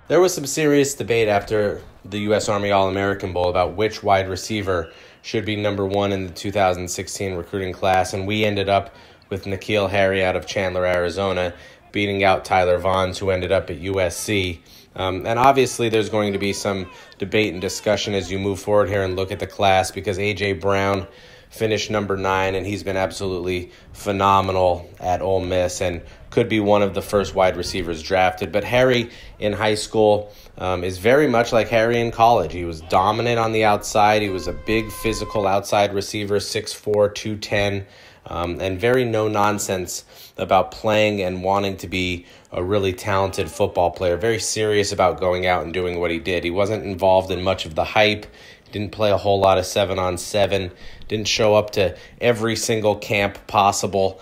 There was some serious debate after the U.S. Army All-American Bowl about which wide receiver should be number one in the 2016 recruiting class, and we ended up with N'Keal Harry out of Chandler, Arizona, beating out Tyler Vaughns, who ended up at USC. And obviously there's going to be some debate and discussion as you move forward here and look at the class, because A.J. Brown finished number 9, and he's been absolutely phenomenal at Ole Miss and could be one of the first wide receivers drafted. But Harry in high school is very much like Harry in college. He was dominant on the outside. He was a big physical outside receiver, 6'4", 210, and very no-nonsense about playing and wanting to be a really talented football player, very serious about going out and doing what he did. He wasn't involved in much of the hype, didn't play a whole lot of 7-on-7, didn't show up to every single camp possible.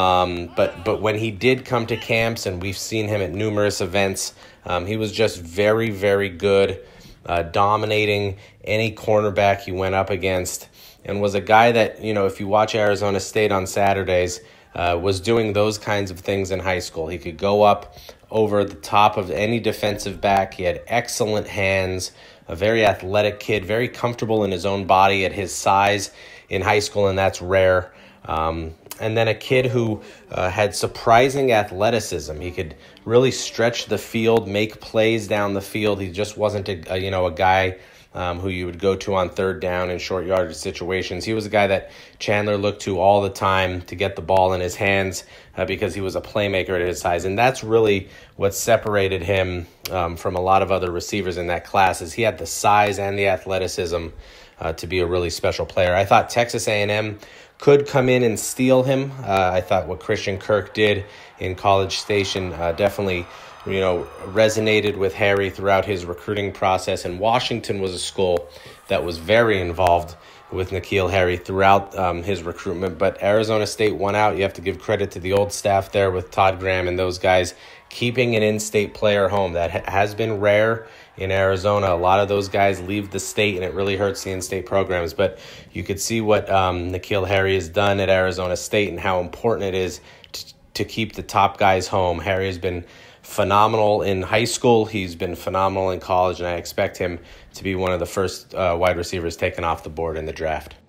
But when he did come to camps, and we've seen him at numerous events, he was just very, very good, dominating any cornerback he went up against, and was a guy that, if you watch Arizona State on Saturdays, was doing those kinds of things in high school. He could go up over the top of any defensive back. He had excellent hands, a very athletic kid, very comfortable in his own body at his size in high school, and that's rare. And then a kid who had surprising athleticism. He could really stretch the field, make plays down the field. He just wasn't a guy who you would go to on third down in short yardage situations. He was a guy that Chandler looked to all the time to get the ball in his hands because he was a playmaker at his size. And that's really what separated him from a lot of other receivers in that class, is he had the size and the athleticism to be a really special player. I thought Texas A&M could come in and steal him. I thought what Christian Kirk did in College Station definitely resonated with Harry throughout his recruiting process. And Washington was a school that was very involved with N'Keal Harry throughout his recruitment. But Arizona State won out. You have to give credit to the old staff there with Todd Graham and those guys keeping an in-state player home. That has been rare in Arizona. A lot of those guys leave the state, and it really hurts the in-state programs. But you could see what N'Keal Harry has done at Arizona State and how important it is to keep the top guys home. Harry has been phenomenal in high school. He's been phenomenal in college, and I expect him to be one of the first wide receivers taken off the board in the draft.